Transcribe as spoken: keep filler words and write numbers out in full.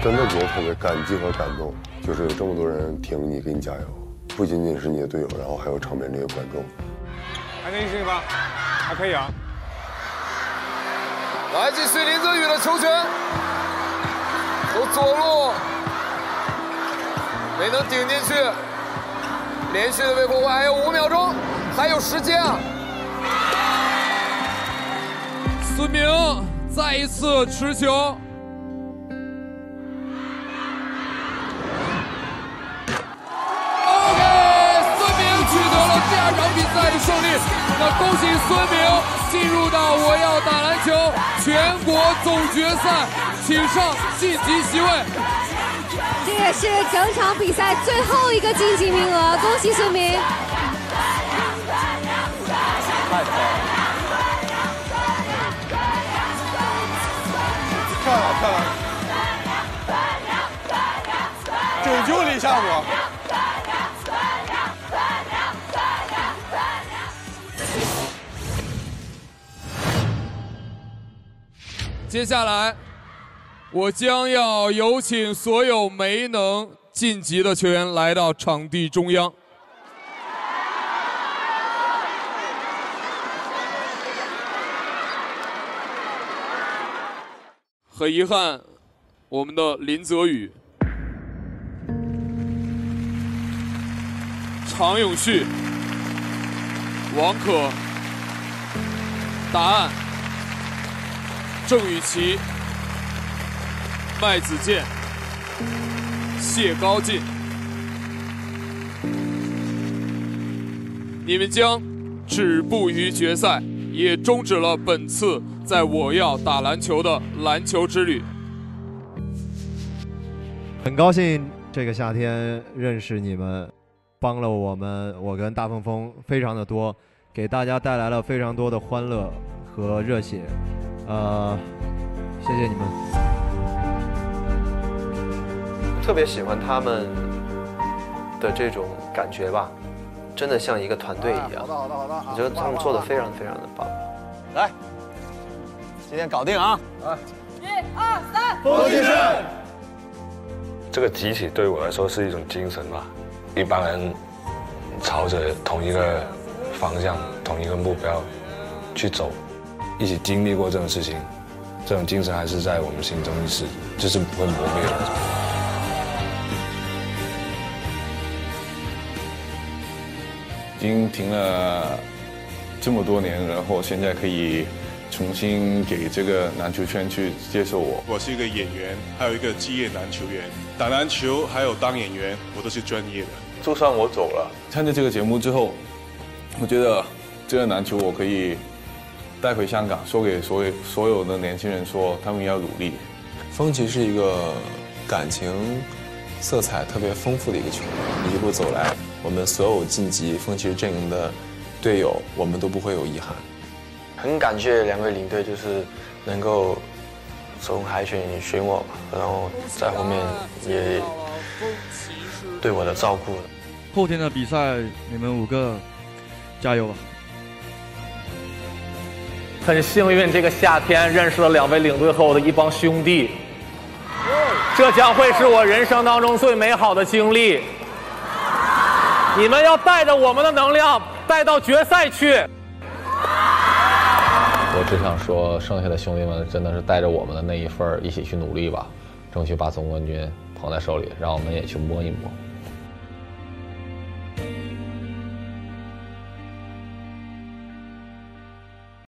真的觉得特别感激和感动，就是有这么多人挺你，给你加油，不仅仅是你的队友，然后还有场边这些观众。 还能行吧？还可以啊。 来自水林泽宇的球权，从左路没能顶进去，连续的被破坏，还有五秒钟，还有时间啊！ 孙明再一次持球。 第二场比赛的胜利，那恭喜孙明进入到我要打篮球全国总决赛，请上晋级席位。 这也是整场比赛最后一个晋级名额，恭喜孙明！ 太漂亮，漂亮漂亮，拯救了一下我。 接下来，我将要有请所有没能晋级的球员来到场地中央。很遗憾，我们的林泽宇、常永旭、王可、答案。 郑雨琦、麦子健、谢高进，你们将止步于决赛，也终止了本次在我要打篮球的篮球之旅。 很高兴这个夏天认识你们，帮了我们，我跟大凤峰非常的多，给大家带来了非常多的欢乐和热血。 呃，谢谢你们。 特别喜欢他们的这种感觉吧，真的像一个团队一样。 好的，好的，好的。 我觉得他们做的非常非常的棒。 来，今天搞定啊！来， 一二三， 风继胜。 这个集体对我来说是一种精神吧，一帮人朝着同一个方向、同一个目标去走。 一起经历过这种事情，这种精神还是在我们心中一直就是不会磨灭的。 已经停了这么多年，然后现在可以重新给这个篮球圈去接受我。 我是一个演员，还有一个职业篮球员，打篮球还有当演员，我都是专业的。 就算我走了，参加这个节目之后，我觉得这个篮球我可以。 带回香港，说给所有所有的年轻人说，他们要努力。 风其实是一个感情色彩特别丰富的一个球员，一路走来，我们所有晋级风骑士阵营的队友，我们都不会有遗憾。 很感谢两位领队，就是能够从海选选我，然后在后面也对我的照顾。 后天的比赛，你们五个加油吧！ 很幸运，这个夏天认识了两位领队和我的一帮兄弟，这将会是我人生当中最美好的经历。你们要带着我们的能量带到决赛去。 我只想说，剩下的兄弟们真的是带着我们的那一份一起去努力吧，争取把总冠军捧在手里，让我们也去摸一摸。